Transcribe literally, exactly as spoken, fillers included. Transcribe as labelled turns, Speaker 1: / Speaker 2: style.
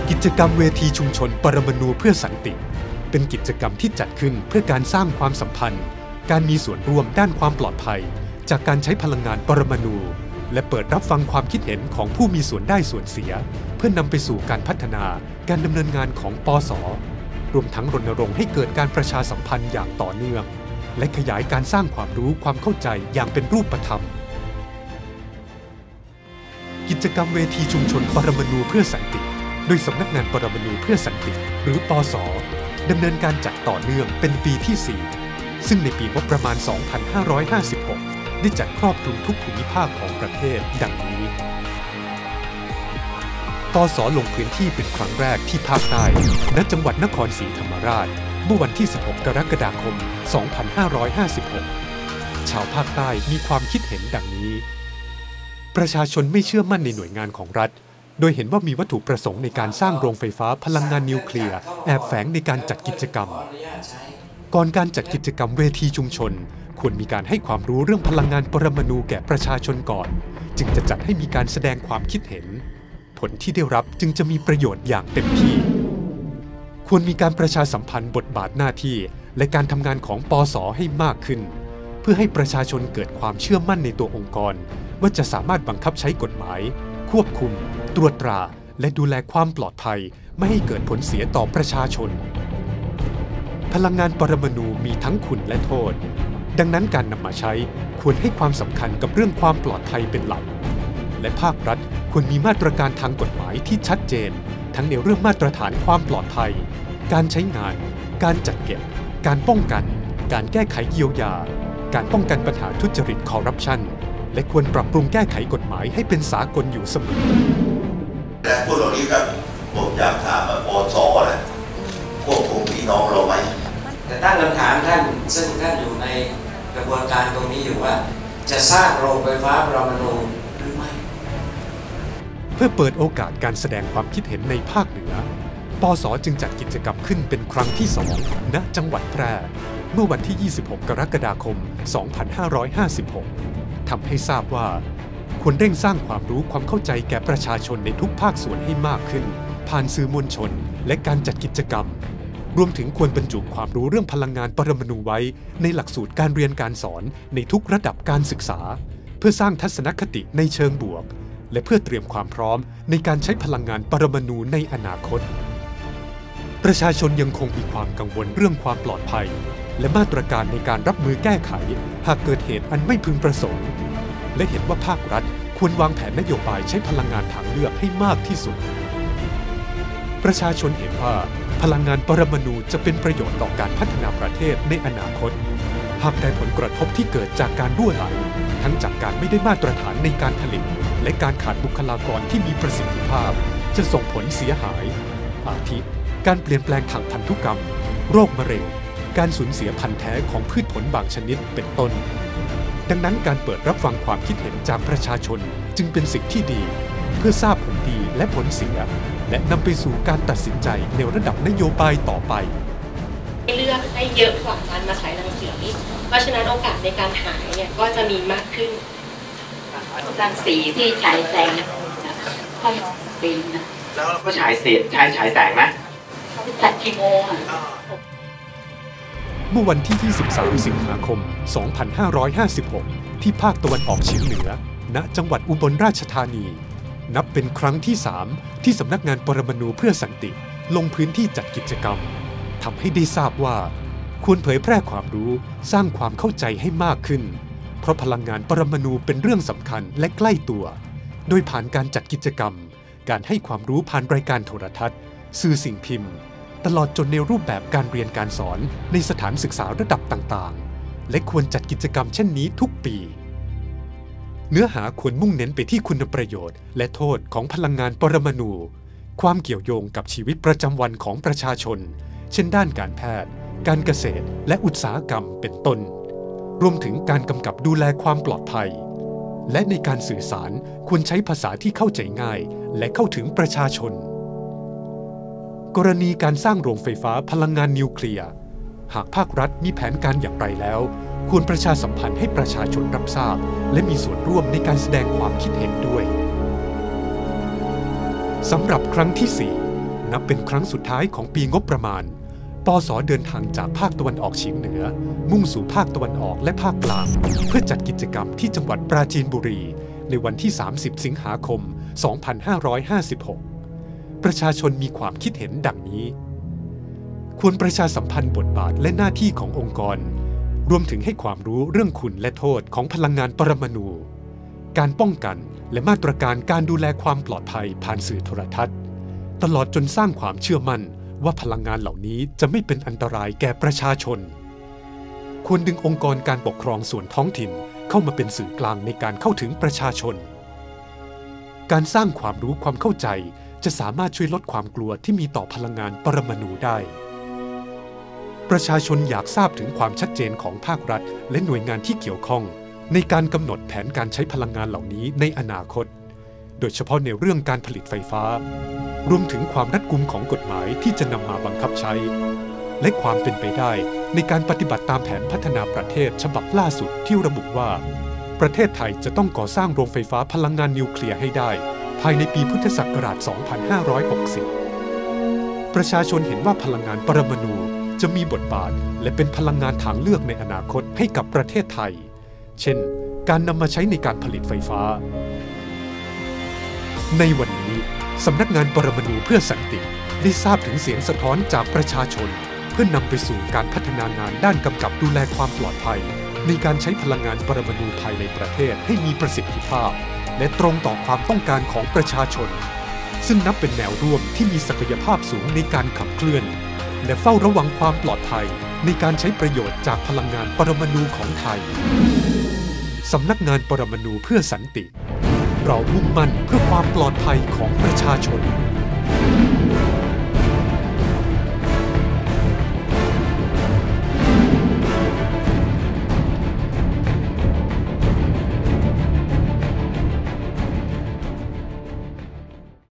Speaker 1: กิจกรรมเวทีชุมชนปรมาณูเพื่อสันติเป็นกิจกรรมที่จัดขึ้นเพื่อการสร้างความสัมพันธ์การมีส่วนร่วมด้านความปลอดภัยจากการใช้พลังงานปรมาณูและเปิดรับฟังความคิดเห็นของผู้มีส่วนได้ส่วนเสียเพื่อนำไปสู่การพัฒนาการดำเนินงานของปส.รวมทั้งรณรงค์ให้เกิดการประชาสัมพันธ์อย่างต่อเนื่องและขยายการสร้างความรู้ความเข้าใจอย่างเป็นรูปธรรมกิจกรรมเวทีชุมชนปรมาณูเพื่อสันติโดยสำนักงานปรมาณูเพื่อสันติหรือปส.ดำเนินการจัดต่อเนื่องเป็นปีที่สี่ซึ่งในปีงบประมาณ สองพันห้าร้อยห้าสิบหก ได้จัดครอบคลุมทุกภูมิภาคของประเทศดังนี้ปส.ลงพื้นที่เป็นครั้งแรกที่ภาคใต้ณจังหวัดนครศรีธรรมราชเมื่อวันที่ สิบหก กรกฎาคม สองพันห้าร้อยห้าสิบหก ชาวภาคใต้มีความคิดเห็นดังนี้ประชาชนไม่เชื่อมั่นในหน่วยงานของรัฐโดยเห็นว่ามีวัตถุประสงค์ในการสร้างโรงไฟฟ้าพลังงานนิวเคลียร์แอบแฝงในการจัดกิจกรรมก่อนการจัดกิจกรรมเวทีชุมชนควรมีการให้ความรู้เรื่องพลังงานปรมาณูแก่ประชาชนก่อนจึงจะจัดให้มีการแสดงความคิดเห็นผลที่ได้รับจึงจะมีประโยชน์อย่างเต็มที่ควรมีการประชาสัมพันธ์บทบาทหน้าที่และการทำงานของปส.ให้มากขึ้นเพื่อให้ประชาชนเกิดความเชื่อมั่นในตัวองค์กรว่าจะสามารถบังคับใช้กฎหมายควบคุมตรวจตราและดูแลความปลอดภัยไม่ให้เกิดผลเสียต่อประชาชนพลังงานปรมาณูมีทั้งคุณและโทษดังนั้นการนำมาใช้ควรให้ความสำคัญกับเรื่องความปลอดภัยเป็นหลักและภาครัฐควรมีมาตรการทางกฎหมายที่ชัดเจนทั้งในเรื่องมาตรฐานความปลอดภัยการใช้งานการจัดเก็บการป้องกันการแก้ไขเยียวยาการป้องกันปัญหาทุจริตคอร์รัปชันและควรปรับปรุงแก้ไขกฎหมายให้เป็นสากลอยู่เสมอ
Speaker 2: และพวกเหล่านี้ครับผมอยากถามว่าปส.นะควบคุมพี่น้องเราไหม
Speaker 3: แต่ตั้งคำถามท่านซึ่งท่านอยู่ในกระบวนการตรงนี้อยู่ว่าจะสร้างโรงไฟฟ้าปรมาณูหรือไม่
Speaker 1: เพื่อเปิดโอกาสการแสดงความคิดเห็นในภาคเหนือปส.จึงจัดกิจกรรมขึ้นเป็นครั้งที่สองณจังหวัดแพร่เมื่อวันที่ ยี่สิบหก กรกฎาคม สองพันห้าร้อยห้าสิบหก ทำให้ทราบว่าควรเร่งสร้างความรู้ความเข้าใจแก่ประชาชนในทุกภาคส่วนให้มากขึ้นผ่านสื่อมวลชนและการจัดกิจกรรมรวมถึงควรบรรจุความรู้เรื่องพลังงานปรมาณูไว้ในหลักสูตรการเรียนการสอนในทุกระดับการศึกษาเพื่อสร้างทัศนคติในเชิงบวกและเพื่อเตรียมความพร้อมในการใช้พลังงานปรมาณูในอนาคตประชาชนยังคงมีความกังวลเรื่องความปลอดภัยและมาตรการในการรับมือแก้ไขหากเกิดเหตุอันไม่พึงประสงค์และเห็นว่าภาครัฐควรวางแผนนโยบายใช้พลังงานทางเลือกให้มากที่สุดประชาชนเห็นว่าพลังงานปรมาณูจะเป็นประโยชน์ต่อการพัฒนาประเทศในอนาคตหากได้ผลกระทบที่เกิดจากการรั่วไหลทั้งจากการไม่ได้มาตรฐานในการผลิตและการขาดบุคลากรที่มีประสิทธิภาพจะส่งผลเสียหายอาทิการเปลี่ยนแปลงทางพันธุกรรมโรคมะเร็งการสูญเสียพันธุ์แท้ของพืชผลบางชนิดเป็นต้นดังนั้นการเปิดรับฟังความคิดเห็นจากประชาชนจึงเป็นสิ่งที่ดีเพื่อทราบผลดีและผลเสียและนำไปสู่การตัดสินใจในระดับนโยบายต่อไป
Speaker 4: เลือกให้เยอะกว่าการมาฉายรังสีเพราะฉะนั้นโอกาสในการหายเนี่ยก็จะมีมากขึ้น
Speaker 5: รังสีที่ฉายแสงค่อยเป็นนะ
Speaker 6: แล้วเราก็ฉายเสียฉายฉายแสงไหม
Speaker 5: ตัดกี่โมงอ่ะ
Speaker 1: เมื่อวันที่ ยี่สิบสาม สิงหาคม สองพันห้าร้อยห้าสิบหก ที่ภาคตะวันออกเฉียงเหนือณจังหวัดอุบลราชธานีนับเป็นครั้งที่ สาม ที่สำนักงานปรมาณูเพื่อสันติลงพื้นที่จัดกิจกรรมทำให้ได้ทราบว่าควรเผยแพร่ความรู้สร้างความเข้าใจให้มากขึ้นเพราะพลังงานปรมาณูเป็นเรื่องสำคัญและใกล้ตัวโดยผ่านการจัดกิจกรรมการให้ความรู้ผ่านรายการโทรทัศน์สื่อสิ่งพิมพ์ตลอดจนในรูปแบบการเรียนการสอนในสถานศึกษาระดับต่างๆและควรจัดกิจกรรมเช่นนี้ทุกปีเนื้อหาควรมุ่งเน้นไปที่คุณประโยชน์และโทษของพลังงานปรมาณูความเกี่ยวโยงกับชีวิตประจำวันของประชาชนเช่นด้านการแพทย์การเกษตรและอุตสาหกรรมเป็นต้นรวมถึงการกำกับดูแลความปลอดภัยและในการสื่อสารควรใช้ภาษาที่เข้าใจง่ายและเข้าถึงประชาชนกรณีการสร้างโรงไฟฟ้าพลังงานนิวเคลียร์หากภาครัฐมีแผนการอย่างไรแล้วควรประชาสัมพันธ์ให้ประชาชนรับทราบและมีส่วนร่วมในการแสดงความคิดเห็นด้วยสำหรับครั้งที่ สี่ ณนับเป็นครั้งสุดท้ายของปีงบประมาณปส.เดินทางจากภาคตะวันออกเฉียงเหนือมุ่งสู่ภาคตะวันออกและภาคกลางเพื่อจัดกิจกรรมที่จังหวัดปราจีนบุรีในวันที่สามสิบสิงหาคมสองพันห้าร้อยห้าสิบหกประชาชนมีความคิดเห็นดังนี้ควรประชาสัมพันธ์บทบาทและหน้าที่ขององค์กรรวมถึงให้ความรู้เรื่องคุณและโทษของพลังงานปรมาณูการป้องกันและมาตรการการดูแลความปลอดภัยผ่านสื่อโทรทัศน์ตลอดจนสร้างความเชื่อมั่นว่าพลังงานเหล่านี้จะไม่เป็นอันตรายแก่ประชาชนควรดึงองค์กรการปกครองส่วนท้องถิ่นเข้ามาเป็นสื่อกลางในการเข้าถึงประชาชนการสร้างความรู้ความเข้าใจจะสามารถช่วยลดความกลัวที่มีต่อพลังงานปรมาณูได้ประชาชนอยากทราบถึงความชัดเจนของภาครัฐและหน่วยงานที่เกี่ยวข้องในการกำหนดแผนการใช้พลังงานเหล่านี้ในอนาคตโดยเฉพาะในเรื่องการผลิตไฟฟ้ารวมถึงความรัดกุมของกฎหมายที่จะนำมาบังคับใช้และความเป็นไปได้ในการปฏิบัติตามแผนพัฒนาประเทศฉบับล่าสุดที่ระบุว่าประเทศไทยจะต้องก่อสร้างโรงไฟฟ้าพลังงานนิวเคลียร์ให้ได้ภายในปีพุทธศักราช สองพันห้าร้อยหกสิบ ประชาชนเห็นว่าพลังงานปรมาณูจะมีบทบาทและเป็นพลังงานทางเลือกในอนาคตให้กับประเทศไทยเช่นการนำมาใช้ในการผลิตไฟฟ้าในวันนี้สำนักงานปรมาณูเพื่อสันติได้ทราบถึงเสียงสะท้อนจากประชาชนเพื่อนำไปสู่การพัฒนางานด้านกำกับดูแลความปลอดภัยในการใช้พลังงานปรมาณูภายในประเทศให้มีประสิทธิภาพและตรงต่อความต้องการของประชาชนซึ่งนับเป็นแนวร่วมที่มีศักยภาพสูงในการขับเคลื่อนและเฝ้าระวังความปลอดภัยในการใช้ประโยชน์จากพลังงานปรมาณูของไทยสำนักงานปรมาณูเพื่อสันติเรามุ่งมั่นเพื่อความปลอดภัยของประชาชน